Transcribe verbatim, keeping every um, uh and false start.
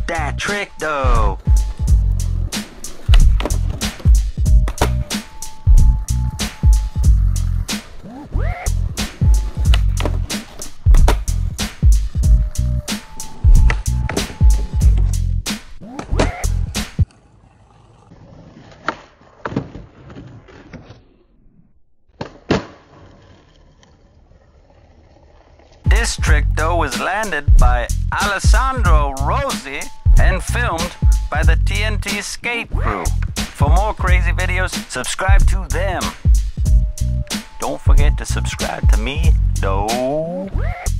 Dat Trick Doe. This trick doe was landed by Alessandro Rossi and filmed by the T N T Skate Crew. For more crazy videos, subscribe to them. Don't forget to subscribe to me, though.